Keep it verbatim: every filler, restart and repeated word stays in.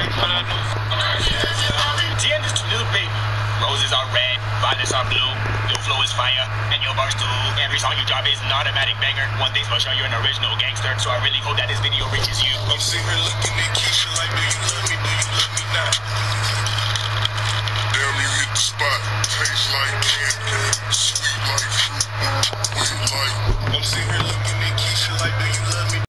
The end is too little, baby. Roses are red, violets are blue. Your flow is fire, and your bars too. Every song you drop is an automatic banger. One thing's for sure, you're an original gangster. So I really hope that this video reaches you. I'm sitting here looking at Keisha like, do you love me? Do you love me not? Damn, you hit the spot. Taste like candy, sweet like fruit, wet like. I'm sitting here looking at Keisha like, do you love me?